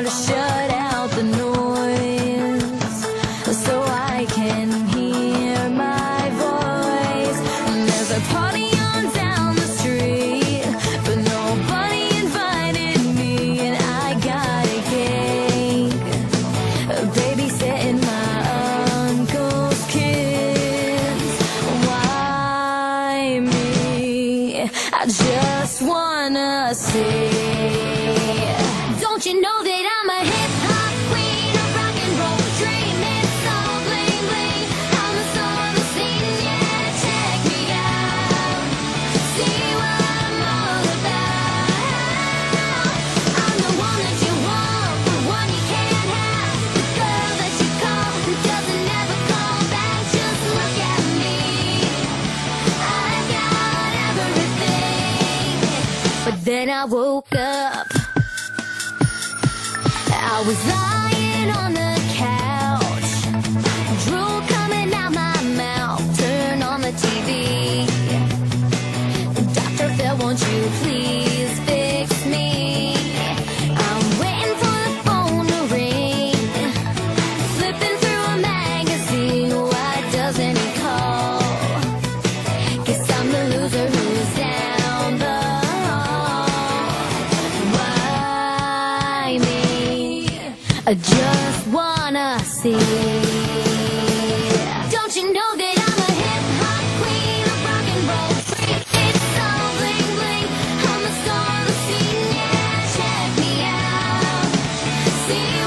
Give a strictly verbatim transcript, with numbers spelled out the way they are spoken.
to shut out the noise so I can hear my voice. And there's a party on down the street, but nobody invited me, and I got a cake babysitting my uncle's kids. Why me? I just wanna see. Don't you know that I'm a hip-hop queen, a rock and roll dream? It's all bling bling. I'm the star of the scene, yeah, check me out. See what I'm all about. I'm the one that you want, the one you can't have, the girl that you call who doesn't ever call back. Just look at me, I got everything. But then I woke up, I was lying on the couch, drool coming out my mouth. Turn on the T V. Doctor Phil, won't you please fix me? I'm waiting for the phone to ring, flipping through a magazine. Why doesn't he call? Guess I'm the loser who's down the hall. Why me? I just wanna see. Don't you know that I'm a hip-hop queen, a rock and roll freak? It's all bling bling. I'm the star of the scene, yeah, check me out. See